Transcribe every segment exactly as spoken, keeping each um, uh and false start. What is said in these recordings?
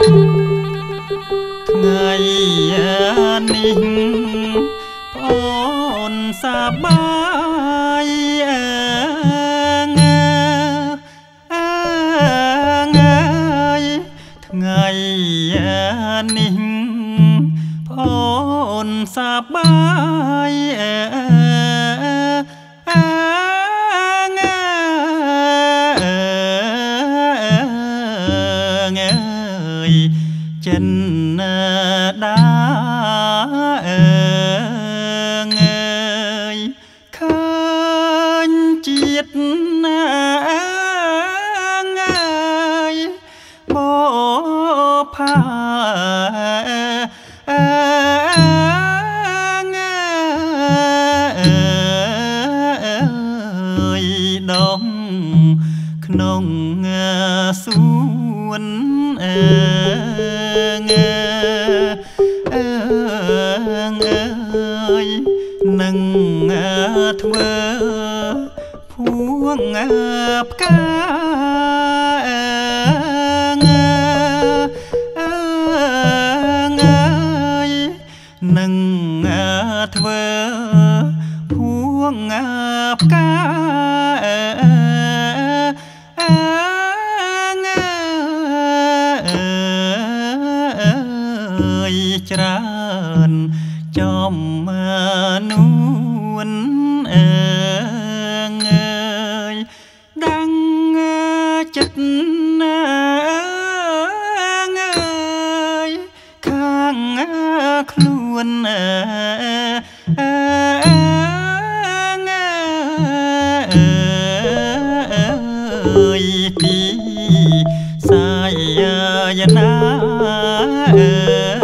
ថ្ងៃនេះអូនសប្បាយអើងអើងថ្ងៃនេះអូនសប្បាយអើអើចិនដាអើងអើយឃើញជាតិណាងអើយបផាអើងអើយដងក្នុងសួនអើងអើងអើយនឹងធ្វើភួងផ្កាអើងអើងអើយនឹងធ្វើភួងផ្កាអើច្រើនចំនួនអើងអើយដាំងចិត្តណាងអើយខាងខ្លួនអើអើយទីសាយណាអើ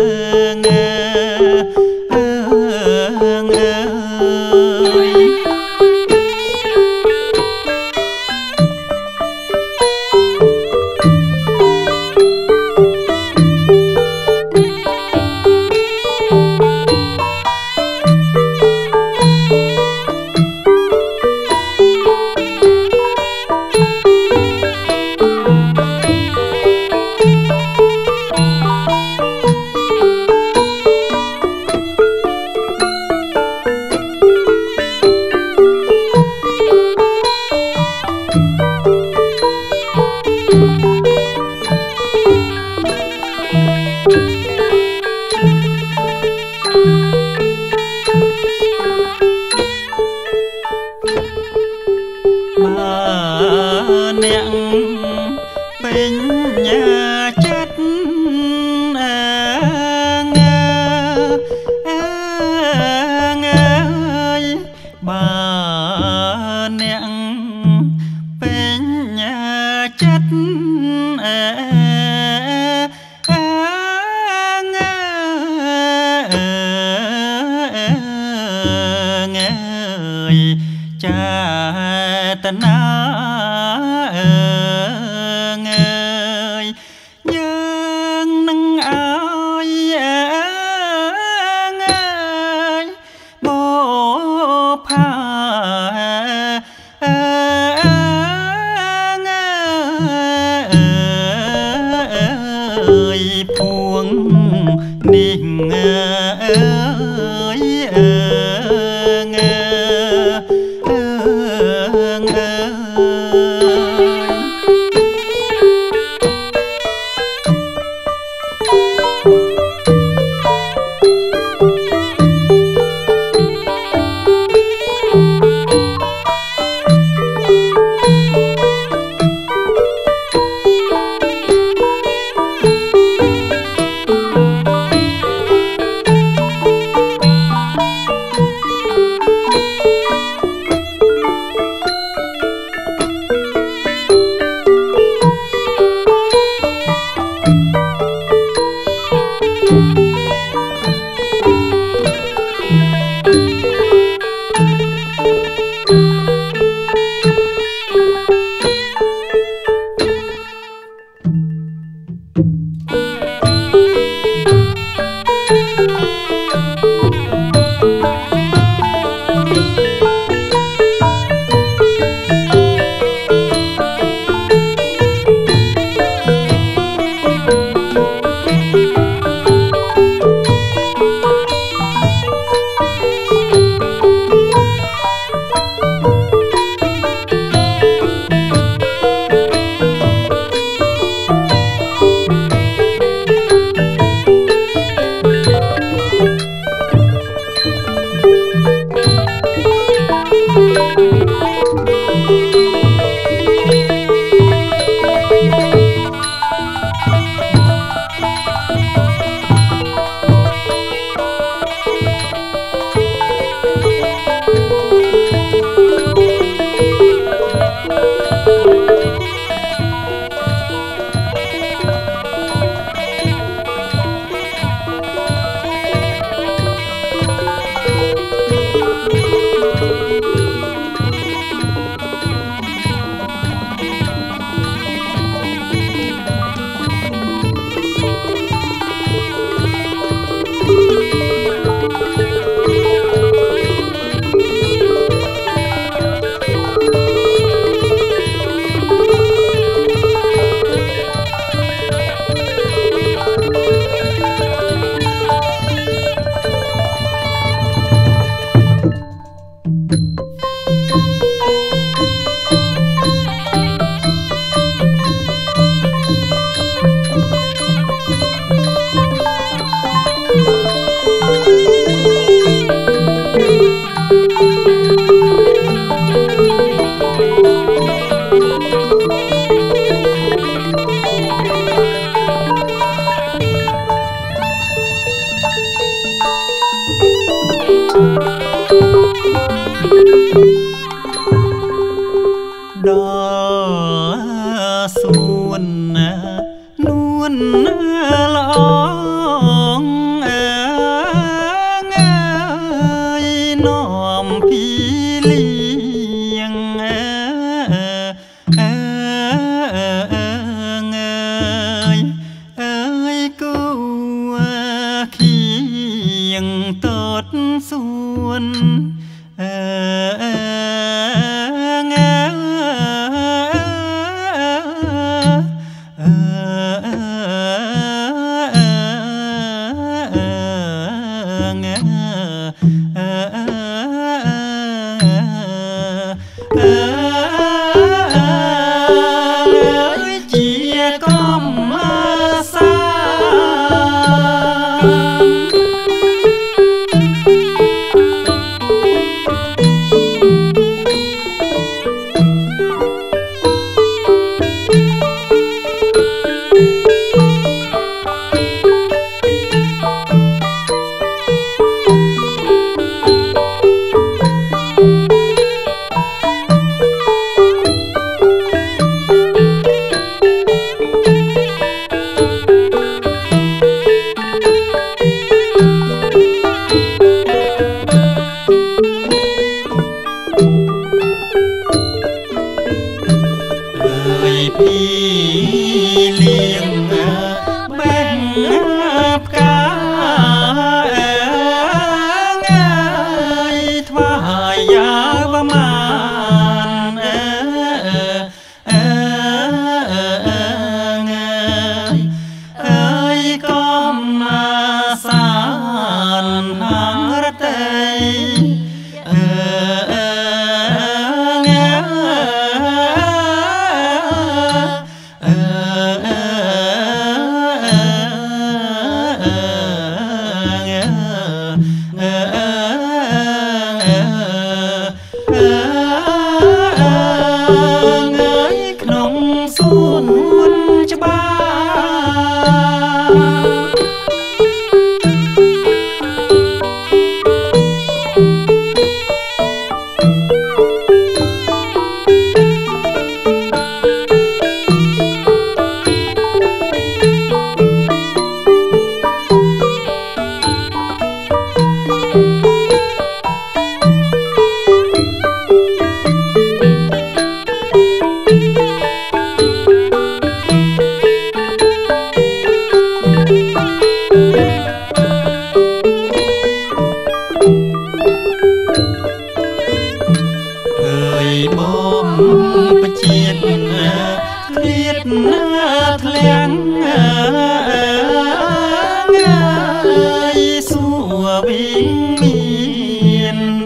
អ្នកពេញចិត្តអើងអើងអើយបើអ្នកពេញចិត្តអើអើងអើយចេតនាអើងអើយយើងនឹងឲ្យអើងអើយបផាអើងអើយភួងនេះអើយអើង lòng ơi nòm phi liêng ơi cứu khiêng tốt xuân chia con xa phi liêng bên cá ơi thoại giá và màn ơi con sàn hàng đất tây nông xuân cho ba bom chiết liệt thèn ơi xua vinh miền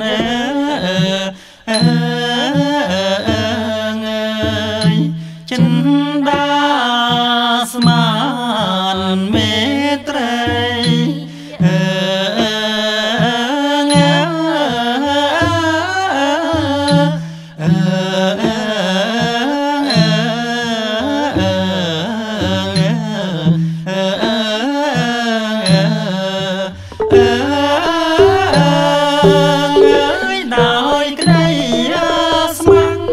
chân đa sman mê trai ơi đòi cái đây măng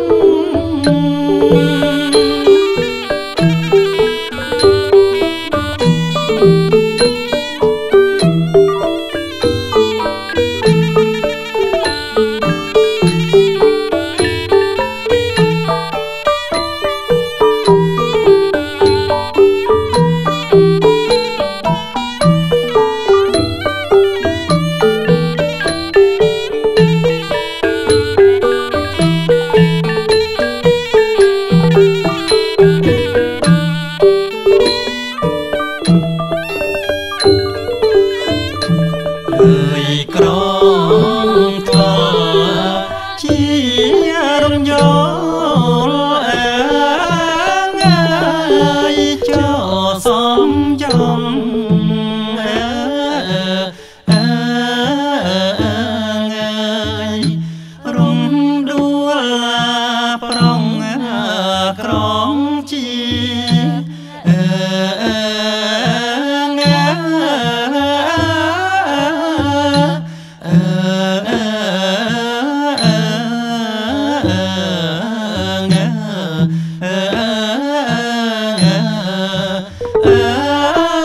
ơi con thọ chia đông gió ơi cho xóm dòng ơi rung đua là prong krong chi ơi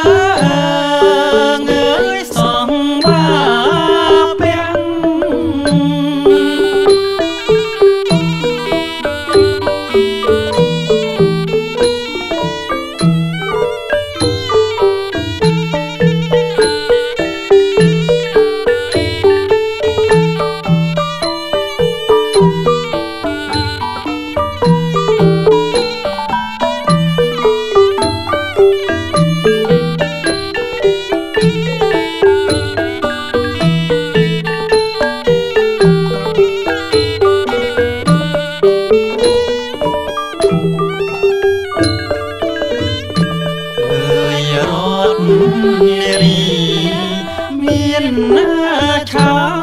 รถเนรีเมียนนาชา